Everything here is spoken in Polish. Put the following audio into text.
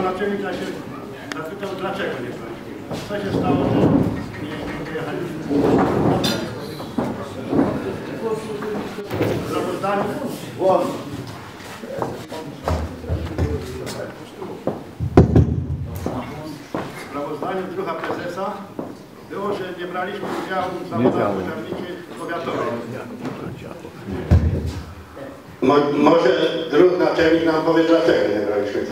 Naczelnik się zapytał, dlaczego nie braliśmy. Co się stało, że nie pojechaliśmy. W sprawozdaniu głos. W sprawozdaniu druga prezesa było, że nie braliśmy udziału w zawodach pożarniczych powiatowych. Może drugi naczelnik nam powie, dlaczego nie braliśmy